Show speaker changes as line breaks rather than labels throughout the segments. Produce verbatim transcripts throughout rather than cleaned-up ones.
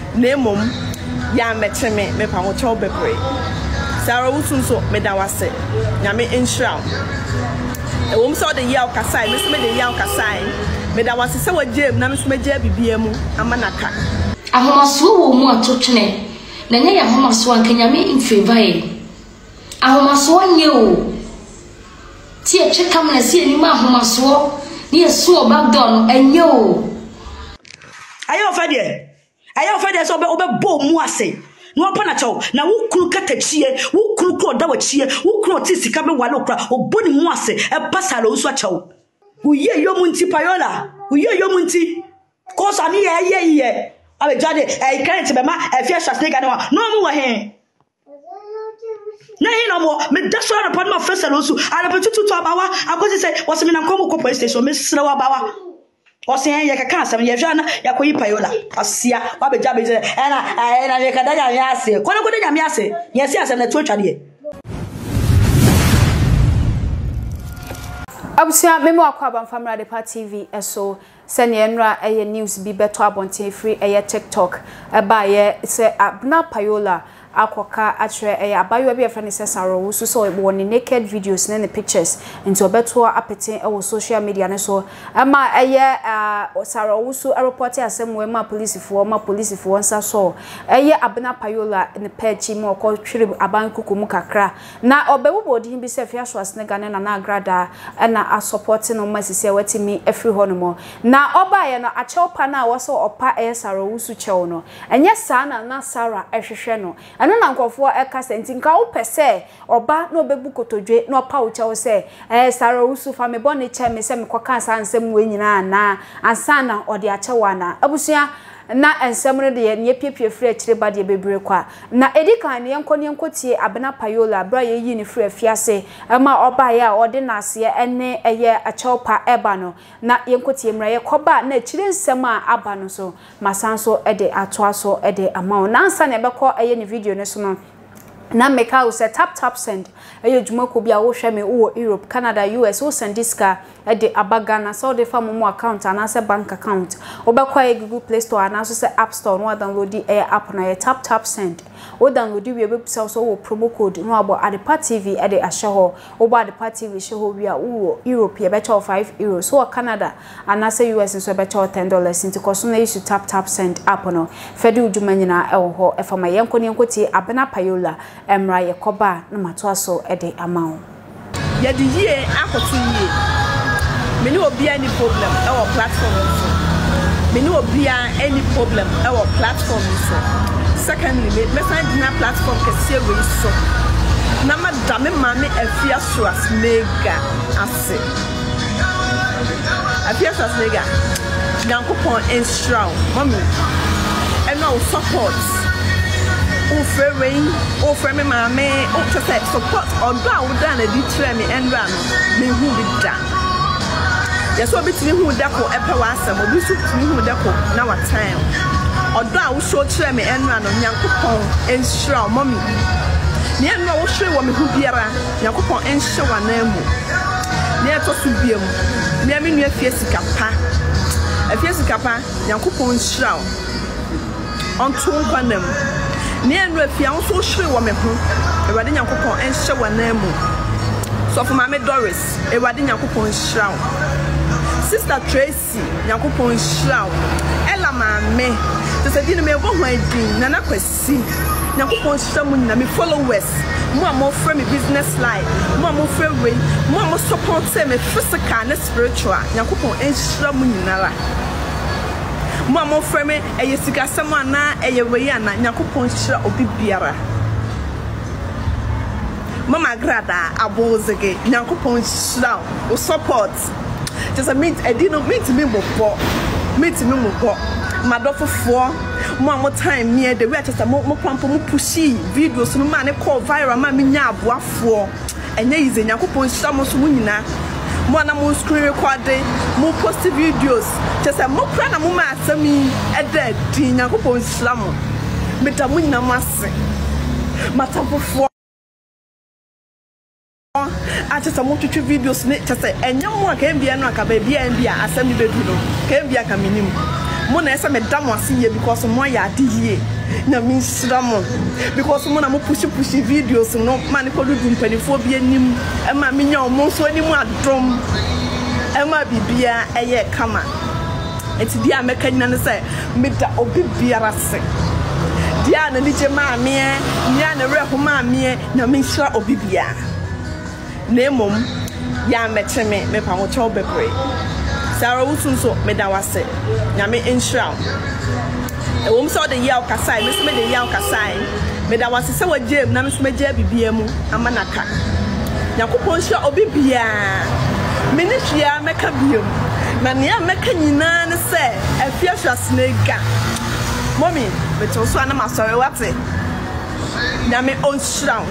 Nemum, ya meteme, me pamocho bebre. Sarah Usunso, medawase, Yame inshroud. A woman saw the Yao Kasai, Miss Mede Yao Kasai, medawase, so a jib, Namis Meja Bibiemu, Amanaka.
A homasu more touchne, Nanya Homaswan can yame in favor. A homaswan you. Tia check come and see any man homaswa, near so back down and yo.
I offer you. I offer you so over bo moise. No panacho, now who could cut a cheer, who could call that cheer, who could see come one okra or body moise, a passaro swatcho. Who ye your munti payola, who ye your munti. Cause I near ye ye. I will judge a can't be my Afia Schwarzenegger no more here. Nay, no more, me that's why upon my first and also I have to talk about. I was to say, what's in a common police station, Miss Slowabawa. Or saying Yakasa, Yajana, Yakoi Payola, Asia, Baba Jabby, and I can Yase, Konakoda Yase, yes, yes, and the church idea.
Abusia memo akwaba famra de pa T V eso sene enra eye news bi beto abonte free eye TikTok eba ye se Abena Payola akoka atre eye abayo bi efra ne sesaro wo so so woni naked videos ne pictures into obeto apete e social media ne so ama eye saro wo so report asem we ma police fo ma police fo nsa so eye Abena Payola ne pechi mo ko twire aban kukumu kakra na obewobodi bi se Afia Schwarzenegger ne na Agradaa na a supporting no masisi e watimi efri ho no mo na oba ye no acheopa na wo so opa eye saro wo su chewo no enye sa na na Sara ehwehwe no eno na nkofo e ka senti nka wo pese oba na obebu kotodwe na opa wo chewo se eh saro wo su fa me bone che me se me koka sa nsem we nyina na ansa na ode achewa na abusua na ensemre de ye piepie free akire ba de bebre kwa na edikan ne yenko ne yenko tie Abena Payola bra ye yi ne free afiase ama oba ya ode na ase ene eye achopa eba no na yenko tie mra ye koba na akire nsem a aba no so masanso ede atoa so ede ama na ansa na ebekọ eye ne video ne so no na meka wo se tap tap send eye dwumako bia wo hwe me wo Europe Canada U S wo send diska e de abaga na so de fa mo account ana se bank account obekwa e Google Play Store ana so se App Store no download e app na ye tap tap send wo download we be so so wo promo code no abo Adepa T V e de ahye ho wo Adepa T V she ho wi a wo Europe ye be cha five euros so Canada ana se U S so be cha ten dollars into cost na issue tap tap send app no fedi udwuma nyina e wo ho e fa ma yenko ne yenko ti Abena Payola emra ye koba na matoa so e de amao
ye di ye akoto ye me ni obi any problem e wo platform so me ni obi any problem e wo platform so secondly me me find na platform ke se we so na madame mame Afia Schwarzenegger ase Afia Schwarzenegger Yankopon inshroud mommy and no support o frame o frame mame o to say support or do I would done a detre me and run me who did that yes so between who dako epe wasam obi so me who dako na what time or do I show tre me and run Yankopon inshroud mommy ne no wo hwe wo me hu biara Yankopon enhye wana mu ne to so biam ne me nu afie sika pa afie sika pa Yankopon nhyraw onto nkwanam ne no afie an so hwe wo me hu ewade Yankopon enhye wana mu so for mama Doris ewade Yankopon nhyraw sister Tracy Yankopon nhyraw ela mame to say dinu me bo ho adin nana kwasi Yankopon nhyraw na me followers mo am for me business life mo am for way mo am support me physical and spiritual Yankopon nhyraw nyinara mo am for me eye sika sam ana eye we ana Yankopon nhyraw obi biara mama Agradaa abozege Yankopon nhyraw o support just a meet e dino meet me mo po meet me mo po madofofo mo am time me the way just mo mo pampo mo pushi videos no ma ne call viral ma me nya aboafo enye ize Yankopon nhyraw mo so mo nyina mo na mo screen recording mo post videos just a mo pra na mo ma asami e da di Yankopon nhyraw mo me da mo nyina mo ase matafofo I just want to shoot videos. Just say, and young one can be an Akabia and be a assembly bedroom. Can be a caminim. mo na ese me dam ase ye because mo ya adie na me nsira mo because mo na mo push push videos no man ko dudu mpanifo bi anim e ma me nya mo so anim adom e ma bibia eye kama eti dia meka nyina ne se me da obi biara se dia na ni je ma me nya na re ho ma me na me nsira obi bia na emom ya meche me me pa mo cho bebre Sarah Usunso medawase nyame ensura e wom so de yaw kasai me so me de yaw kasai medawase se wagem na me so me gya bibia mu amanaka yakopon sha obi bia me ne hia meka biom na ne meka nyina ne se Afia Schwarzenegger mommy me to so na masore wate nyame onsura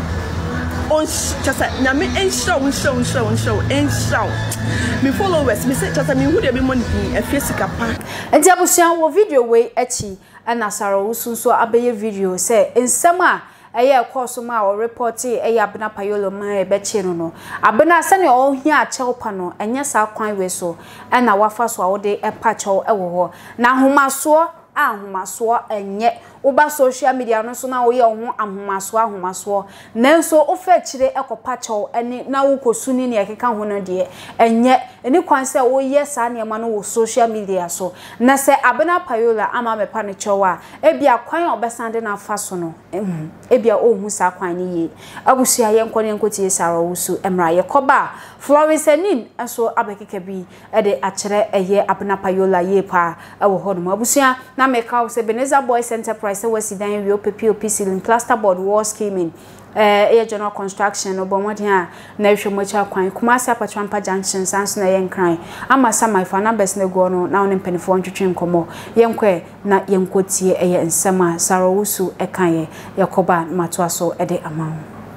on just nyame ensura onsura onsura onsura ensura me followers me say just me who dey be money Afia sikapa
enti abusuan wo video we echi na Sarah Usunso abeye video say ensem a eye course ma o report eye Abena Payola ma e be chi no no Abena sane o hia achew pa no enye sa kwan we so na wafa so a wo de e pa chew e wo ho na homaso ahomaso enye uba social media no so na wo ye ho ahomaso ahomaso nanso ofa kire ekopa chew eni na wo kosuni ne ekeka ho no de enye eni kwan se wo ye sa ne ma no wo social media so na se Abena Payola ama me pa ne chew a ebia kwan obesande na afa so no ebia ohu sa kwan ni ye abusia ye nkone nkotie Sarah Usu emra ye koba Florence Enin eso abekeke bi e de akere eye Abena Payola ye pa e wo ho no abusia na meka se Beneza Boys Enterprise was dan wi P O P ceiling plasterboard wall scheming eh e general construction obomodi a na hwemocha kwan Kumasi Apatrampa junction sans na yen kran ama sama ifa na bes na go no na won mpanifo ntwetwe nkomo yenkwe na yenkotie eye nsema Sarah Usu ekan yakoba mato aso e de ama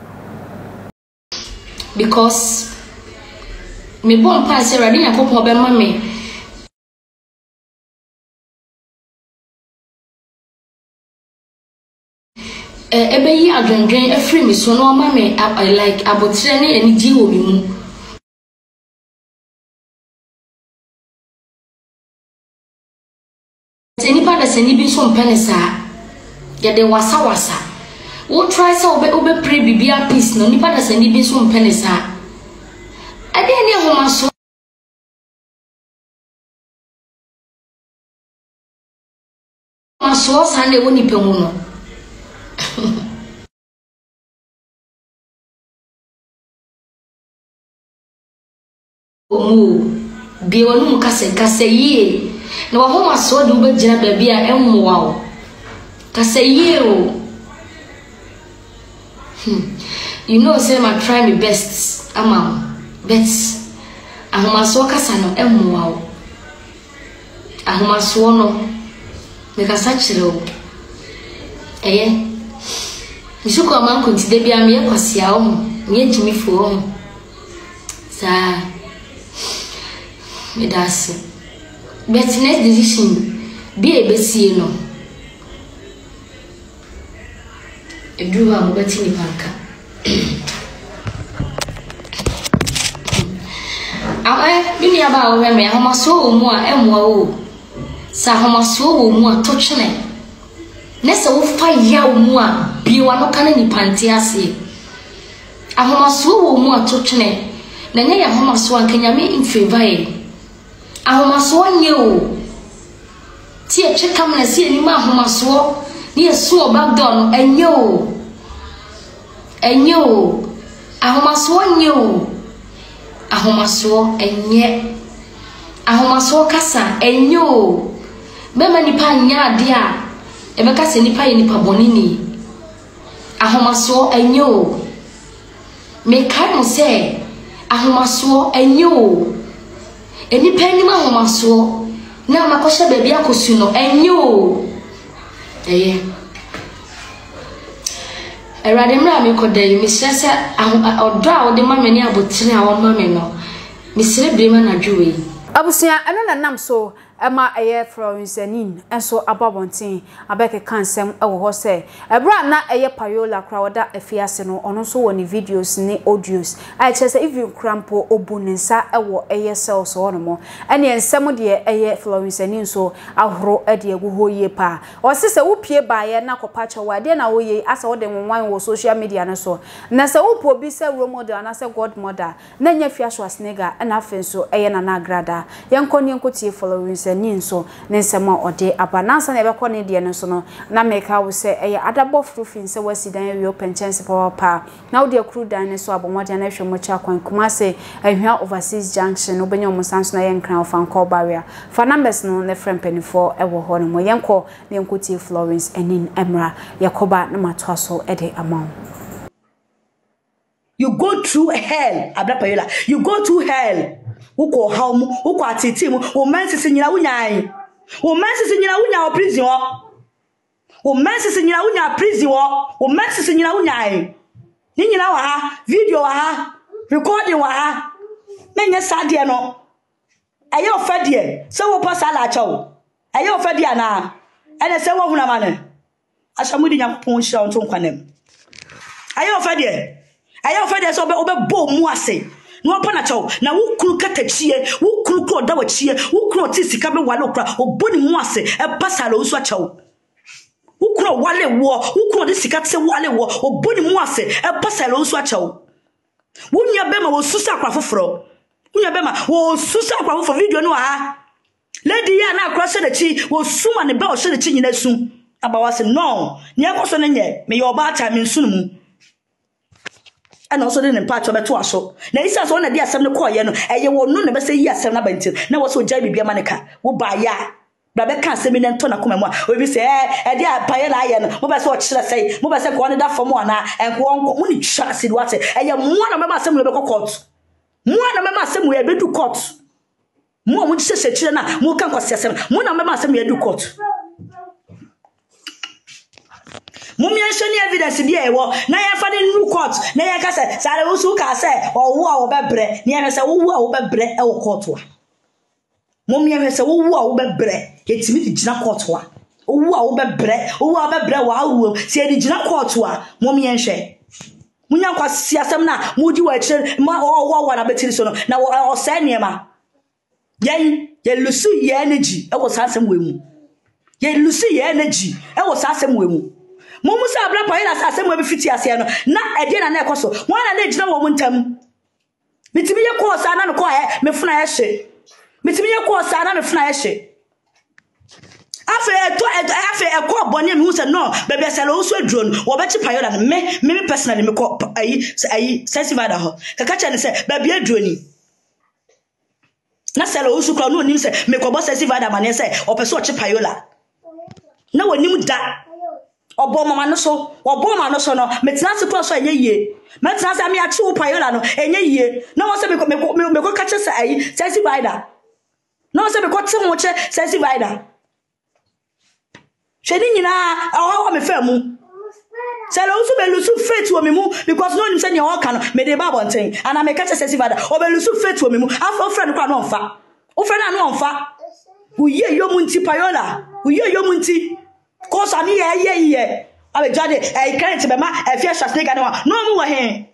because me bon pass ready yakopon be ma me ebe yi adwendwen afri mi so no ma me I like abotre ne ani ji wo mi mu teni pa da seni bi so mpene sa ya de wasa wasa wo try so obe obe pray bibia peace no ni pa da seni bi so mpene sa ade ne homa so ma so sa ne woni pe mu no omu bi wonu mukase kase yie na wa homa so de ube gina baby a emmoa o kase yie o you know say I try my best ama best ahoma so kasa no emmoa o ahoma so no me kasa chire o eye nisuko amanko ntide bia me kwasia o me ntimi fo o sa me das but next decision be a besie no eduwa mo betini panka awe bini aba o me ahomaso o mu a emwa o sa ahomaso o mu a tochene nese wo fa ya o mu a biwa no kana ni panti ase ahomaso o mu a tochene na nya ya ahomaso an kanyame in favor e ahomaso nye o tie chekam na sie ni ma ahomaso ni esu o back door no enye o enye o ahomaso nye o ahomaso enye ahomaso kasa enye o bema nipa nya ade a ebeka se nipa ye nipa bonini ahomaso enye o me kai mo se ahomaso enye o enipa ni ma ahomaso na makosha baby akosu no enye o eye erade mra me kodai me sese odo a ode ma me ni abotire a won ma me no me sire brema na dwuwe
abusia eno na nam so ema eye Florence Enin enso ababontin abeke kansem ewo ho se ebra na eye Payola crowda efiase no ono so woni videos ni audios a chese even crampo obunensa ewo eye cells ono mo ene ensem de eye Florence Enin so ahoro ede egu hoye pa o se se wopie baaye na kopacha wade na woye asa wo de nwan wo social media no so na se wopo bi se role model na se godmother na nya Afia Schwarzenegger na afenso eye na na Agradaa yenkoni enkotie Florence Enin so nensema ode abanansa na ebekọ ne de no so no na meka wo se eye adabo frufin se wasidan wi open chance power pa na wo de akru dan ne so abomode na hwe mo cha kwan kuma se ahwa overseas junction obenya mo sanso na yenkran ofan call barrier for numbers no ne friend penifo ewo ho no mo yenko ne enkotie Florence Enin emra yakoba na matwa so ede amount.
You go through hell, Abena Payola. You go through hell. Uko haumu, uko atitimu, umensi sinyina unyai. Umensi sinyina unya prison wo. Umensi sinyina unya prison wo. Umensi sinyina unyai. Ni nyina wa ha, video wa ha, recording wa ha. Menye sadie no. Eye ofadie, se wo pa sala cha wo. Eye ofadie na. Ene se wo huna mane. Ashamudi Nyankopon hira onto nkwanem. Eye ofadie. Aya ofede so be bo mu ase no pa na chaw na wukuru katachie wukuru ko da wachie wukuru tisika be wale okra oboni mu ase e pasala osu achaw wukuru wale wo wukuru de sika tse wale wo oboni mu ase e pasala osu achaw wunya be ma wo susa akwa foforo wunya be ma wo susa akwa foforo video no ha lady ya na akwa se de chi wo suma ne be o se de chi nyina su abawase no ne akoso ne nye me yo ba ta me nsu mu and also didn't part of a two so. Now, it's also on a dear seven call, and you will no never say yes, seven bentil. Now, what's what Jabby be a manica? Will buy ya. But can't say me then turn a come and we say, eh, dear Payola, what I should I say, what I said, one that for one and one only chance in what and you one of my some local courts. One of my some way to court. More would say, China, more can cost seven. One of my some way to court. Mummy any evidence there wo na ya fa new court na ya ka se sare wo su ka se owo a wo bebre na ya se wo a wo bebre e wo court wa mummy ya se wo a wo bebre etimi di gina court wa owo a wo bebre owo a bebre wa awo se di gina court wa mummy ya hwe munya kwa siasem na mudi wa kire ma owo wa na betiri so no na o se niema yen ye lusu ye energy e wo sasem we mu ye lusu ye energy e wo sasem we mu Mumu sa Abena Payola sa asem we be fiti ase no na ede na na ekoso wana na ejina wo muntam mitimi ye ko sa na no ko he me funa ye hye mitimi ye ko sa na me funa ye hye afa eto afa ekọ bone me hu se no bebe se lo so aduro wo be chi Payola no me me personally me ko ayi ayi sensitive da ho kaka cha ne se bebe aduro ni na se lo so kra no nim se me ko bo sensitive da mane se opeso chi Payola na wonim da obo mama no so obo mama no so no metina se cross enye yie metina se me achi wo Payola no enye yie na wo se me me me ko kache se ayi sensitive ida na wo se me ko te ho che sensitive ida shedi nyina awa me fa mu se lo so be lusu faith wo me mu because no nim se ne o ka no me de ba bonten ana me kache sensitive ida o be lusu faith wo me mu afa friend kwa no mfa o friend na no mfa uye yo munti Payola uye yo munti cause ani ye ye ye abe jade e kan be ma Afia Schwarzenegger no no mu wa he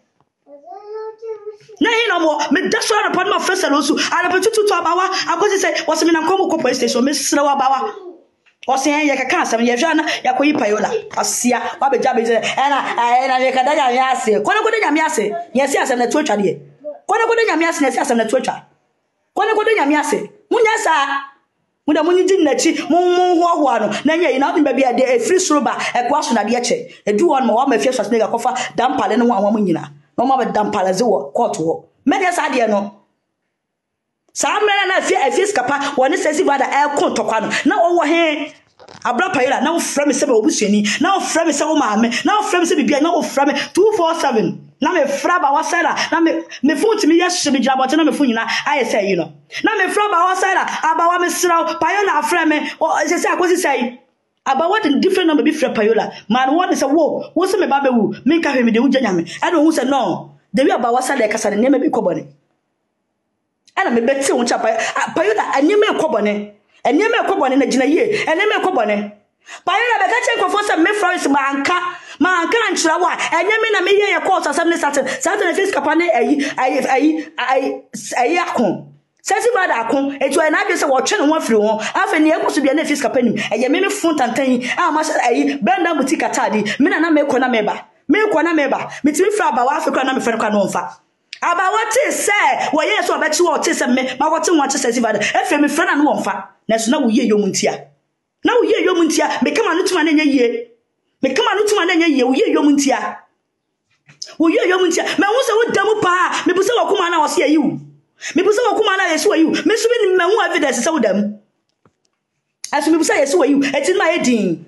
na he no mo me daso na pod ma first and also ala betutu to abawa akosi say was me na komo ko police station me sire wa abawa o se ye ka kan sam ye hwa na yakoyi Payola asia wa be jabe je e na e na ye ka da nya ase kono ko da nya ase ye si asem na tu atwa de kono ko da nya ase na si asem na tu atwa kono ko da nya ase munya sa muda munyi din nachi mun ho ho no na nya ina bi bia de free sroba e kwa so na de che edu won ma wa ma Afia Schwarzenegger kofa dampale no wa mun nyina no ma be dampale ze wo court ho me de sa de no sa mera na Afia Afia skapa woni sesi vada e kon tokwa no na wo wo he Abena Payola na wo fra me se be obusuani na wo fra me se wo maame na wo fra me se bibia na wo fra me two four seven na me fra ba wasara na me me futi me yeshe me jabot na me fu nyina aye say you know na me fra ba wasara abawa me sraw Payola afra me se se akosi say about in different number be fra Payola man what is a wo wo se me ba be wu me ka hwe me de wugya nyame e no hu se no de wi abawa wasara e kasa ne me bi kobone ana me beti won cha Payola anye me kobone enye me kobone na gina ye ene me kobone Payola be ka chen kofo se me France ma anka ma anka nchira wa enye me na me ye ye course asem ne satin satin na face kapa ne ayi ayi ayi ayi akon sesi bad akon etu na bi se wo twe ne ho afiri ho afa ne ekoso bia na face kapa nim eye me me fun tantan a ma ayi benda boutique atade me na na me ko na me ba me ko na me ba me timi fra ba wa afika na me fere kwa no mfa aba wati se wo ye so obechi wo ti se me ma wati wo ti sesi bad efe me fere na no mfa na so na wo ye yomuntia na wo ye yomuntia me kama no tuma na nya yie me kama no tuma na nya yie wo ye yomuntia wo ye yomuntia me wo se wo damu pa me bu se wo kuma na wo se yiwu me bu se wo kuma na yesu yiwu me so be ni me ho evidence se wo damu aso me bu se yesu yiwu eti na ye din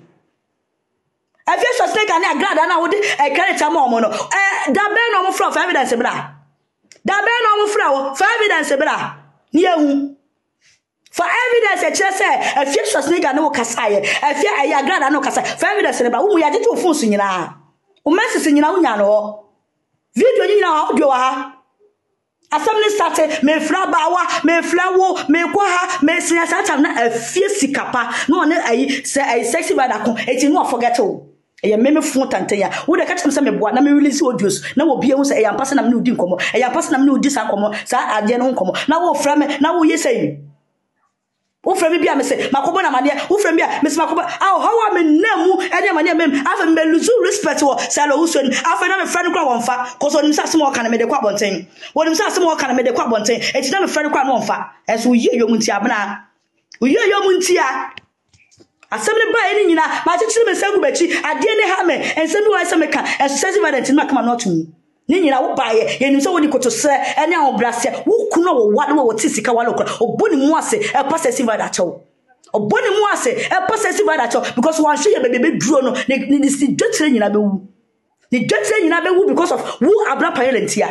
Afia Schwarzenegger na Agradaa na wo de e character ma omo no eh da be no mo from evidence bra da be no mo fra wo for evidence bra ni ehu for evidence e chere say Afia Schwarzenegger na wo kasaye Afia ayi Agradaa na wo kasaye for evidence ne ba wo mu ya tete ofun so nyina o message nyina wo nya no video nyina audio wa ha asam ne start me fra bawa me fra wo me kwa ha me sinya sata na Afia sikapa no ne ayi say ayi sexy bad akon eti no forget o eye me me fun tantanya wo de ka chem say me boa na me release audios na wo bia hu say eye ampasa na me udi nkomo eye ampasa na me udi sa nkomo sa ade no nkomo na wo fra me na wo ye say wo fra me bia me say makobo na mane wo fra me bia me say makobo ah how am me namu ade mane me afa me lose respect wo say lo uso ni afa na me fra no kwa wonfa cause oni say asem wo kana me de kwa bonten woni say asem wo kana me de kwa bonten eti na me fra no kwa no wonfa eso wo ye yomunti abna wo ye yomunti a Assembly by any nyina ma chichiri me segu bachi ade ne ha me ensemi wa se me ka exercise valent ma kama not me ni nyina wo baaye ye nim se wo di kotose ene a obrase wo kuno wo wade wo tisika wale okra oboni mu ase e possessive da chawo oboni mu ase e possessive da chawo because wan hwe ye bebe be duro no ni ni si dwetire nyina be wu ni dwetire nyina be wu because of wo Abena Payola ntia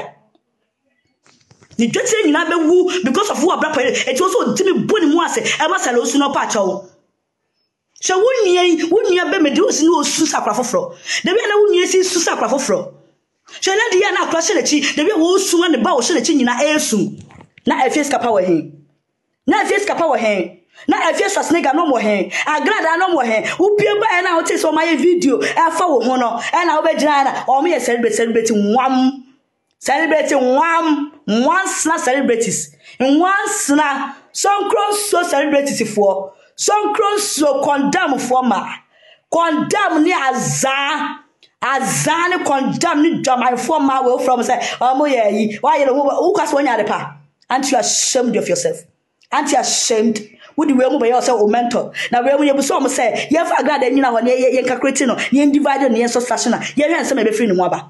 ni dwetire nyina be wu because of wo Abena Payola e ti so dimi boni mu ase e ma sala osu no pa chawo so wunye wunya be mede osi no osu sakra foforo de be na wunye si su sakra foforo so na de ya na akra hye lechi de be wo osu na ba wo hye lechi nyina esu na Afia skapa wo he na Afia skapa wo he na Afia Schwarzenegger no mo he Agradaa no mo he wo pie ba na wo te so ma ye video e fa wo ho no e na wo be gina na o mo ye celebrate celebrate nwam celebrate nwam once na celebrities once na some cross so celebrities for some cross so condemn for ma condemn ni azan azan ni condemn ni jamai for ma we from say omo ye yi why you who cast one yade pa aren't you ashamed of yourself aren't you ashamed wo di we mu be yourself o mentor na we mu ye bu so mo say ye fa Agradaa nyina ho ne ye calculate no ye divide no ye so fashion ye hwe nsem e be free ni mu aba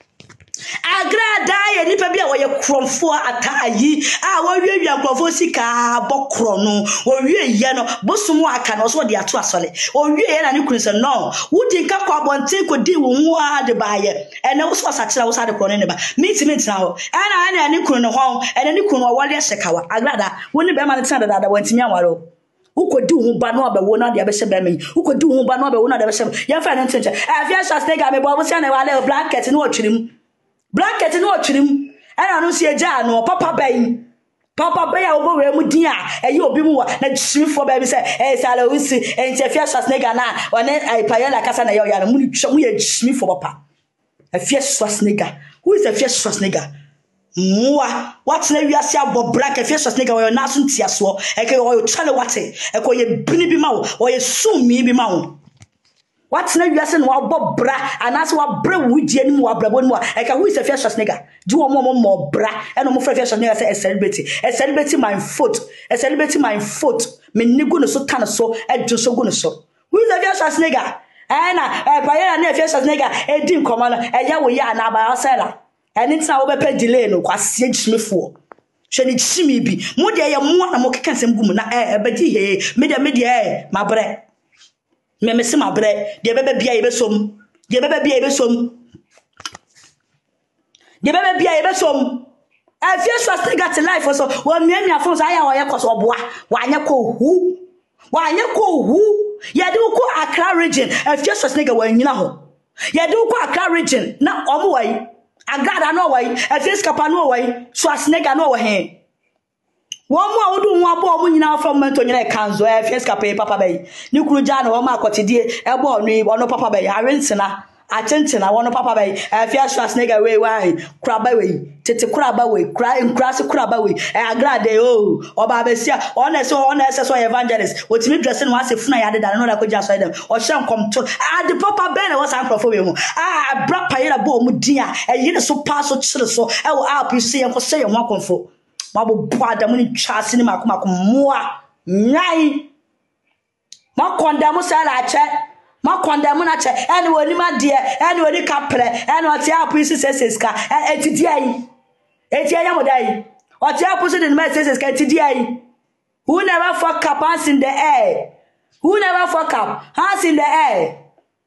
Agradaa ye nipa bia wo ye kromfo ataayi a wo wie wie kromfo sika bokro no wo wie ye no bosumu aka no so de ato asole wo wie ye na ne kunu se no wo di nka kwa bonten ko di wo hu a de baaye ene wo so asakira wo sa de kro ne ba meet meet na ho ana ana ne kunu ne ho ene ne kunu wo wale sekawa Agradaa wo ni be ma ne tana dada wantimi anwaro ukodi hu ba no abewo na de abehye ba me ukodi hu ba no abewo na de abehye ye fa ne ntenche Afia Schwarzenegger me bo bo se na wale blanket ne wo twirim blanket no otwirim ana no sie gya no papa bayin papa bayin a obo we mu din a eyi obi mu wa na twimfo ba bi se eh sala usi en Afia Schwarzenegger na one ai Payola kasa na yo ya no mu ni twam ye twimfo papa Afia Schwarzenegger who is Afia Schwarzenegger muwa what na wiase abo black Afia Schwarzenegger we na so ntiaso e ke wo chale wate e ko ye bini bi ma wo wo ye sumi bi ma wo what na wiase no abo bra anase wa bra wudie ni mu wa bra bonu e ka who is Afia Schwarzenegger do wo mo mo bra e no mo Afia Schwarzenegger say a celebrity a celebrity my foot a celebrity my foot me nigu no so tan so e do so gu no so who is Afia Schwarzenegger eh na e Payola na Afia Schwarzenegger e din komo no e ya wo ya na ba sela eni tina wo be pe delay no kwasie gyimefo hwe ni gyimi bi mo de ye mo na mo keka nsem gu mu na e be di he me de me de e mabre me me se mabre de bebe bia ye besom de bebe bia ye besom de bebe bia ye besom Afia Schwarzenegger got life so wo miami afon so aya wo ye koso oboa wa anya ko hu wa anya ko hu ye de ko Accra region Afia Schwarzenegger wa nyina ho ye de ko Accra region na omo wai Agradaa no wai Afia skapa no wai Schwarzenegger no wa he One more do one more now from Mentonia Kanzo, Fiesca pay Papa Bay. You could jana or Marcotti, elbow me, one no Papa Bay, Arinsena, Attention, I want no Papa Bay, Afia Schwarzenegger way, why, crab away, Tete crab away, crying crass crab away, Agradaa, oh, or Babesia, honest or honest or evangelist, which me dressing once if I added another could just say them, or shall come to ah, the Papa Ben was I'm for you. Ah, Abena Payola bo mudia, and you so pass or so, I will help you see and for say, and welcome for. Mabu bada muni chasi ni makuma kumua nyai ma konda mu sala ache ma konda mu na che ene woni ma de ene woni kapre ene oti apusi seseska etidi ayi eti anya modai oti apusi de ma seseska etidi ayi. Who never fuck up hands in the air? Who never fuck up hands in the air?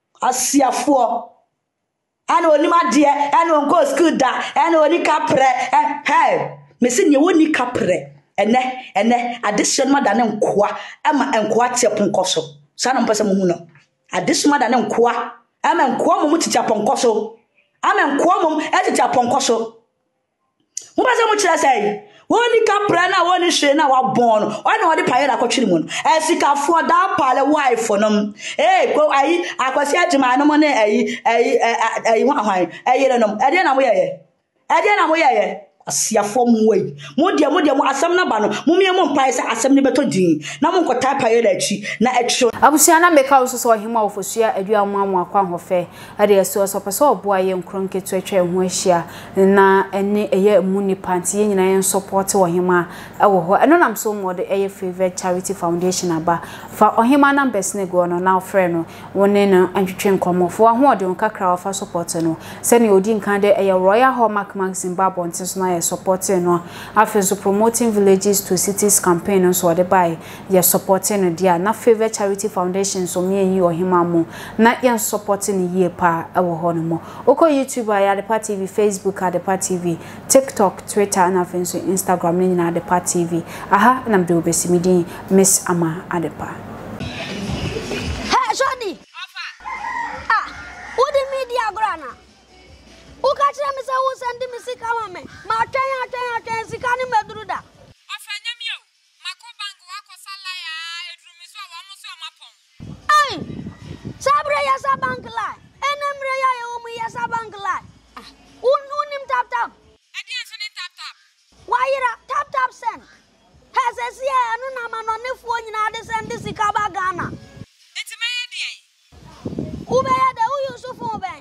Asiafo ene woni ma de ene won go school da ene woni kapre hey Messi ye woni kapre ene ene addition ma da ne nkoa ama nkoa tie ponkoso sa na mpese mu no addition ma da ne nkoa ama nkoa mu tie ponkoso ama nkoa mu e tie ponkoso mu ba se mu kire sai woni kapre na woni hwe na wa bon no ona wodi Payola ko twiri mu no e sikafo da pale wife no eh ko ayi akwasi agima no mo ne ayi ayi ayi wa hwan ayi no e de na mo ye e de na mo ye ye Asiafo muwe modia modia mo asem na ba no mumie mo mpai se asem ne beto din na mo nkota Payola achi na etro
abusia na meka wo so ohima ofosua adua mo amu akwa hofe ade eso so pese oboa ye nkronke to atwa ho ahia na ene eye mu ni panti ye nyina ye support ohima ewo ho eno nam so mo de eye favorite charity foundation aba fa ohima numbers ne go no na ofre no woni no antwetwe nkomofo ho ode nkakra ofa support no se ne odi nkan de eye Royal Hallmark Magazine Babon tinso na supporting no after promoting villages to cities campaign so the buy ye supporting dia na favorite charity foundation so me yi ohima mu na ye supporting ye pa ewo ho no mo oko YouTube ya Adepa T V, Facebook Adepa T V, TikTok, Twitter na fenso Instagram ni na Adepa T V aha na mde obesimidi Miss Ama Adepa.
Hey Shodi ah udi media grana Ukachira mi se wo send mi sika ma me ma twen atwen atwen sika ni medruda ofanya mi o mako bank wa ko sala ya edru mi so wa mo so mapon ai sabre ya sa bank la enemre ya ye wo mu ya sa bank la un unim tap tap edi an so ni tap tap wa yira tap tap send ha se si ya anu na ma no ne fu nyina de send sika ba Ghana enti me ye de ube ya de u Yusuf ube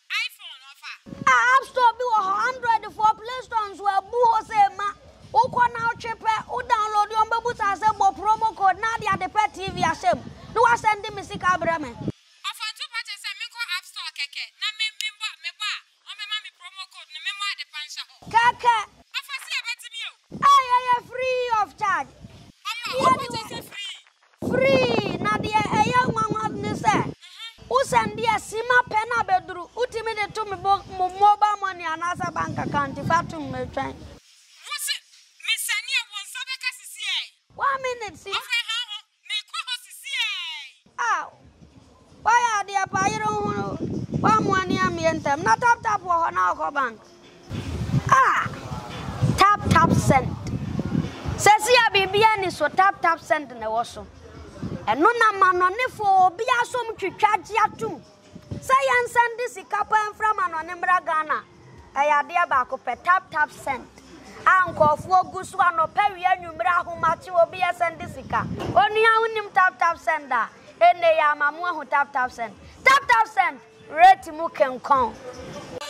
App Store be one hundred for Play Store so abu ho se ma o ko na o chepe o download your mbebu ta se bo promo code na dia Adepa T V asem no wa send me sika bra me ofantu pa che se me ko App Store keke na me me bo me bo o me ma me promo code ne me mo Adepa nsha ho keke afasi abetimi o ay ay free of charge o free free na dia eya nwanwa ne se Usandi a sima pena bedru utimi de to me mobile money anasa bank account fatu me twan wose me sani a won sabe ka sisi e one minute si ofe ha ho me ko ho sisi e ah why are they apayro hu wa mo ani am yentem na tap tap wo na ko bank ah tap tap send sesi a bibia ni so tap tap send na wo so eno na manone fo obi asom twitwaje atum say yan send sika pa enfra manone mbra Ghana ayade ba ko pe tap tap send ankofo ogusu anopa wi anwumra ahomate obi send sika oni ahunim tap tap send a ene ya mamu ahu tap tap send tap tap send rate mu kenkon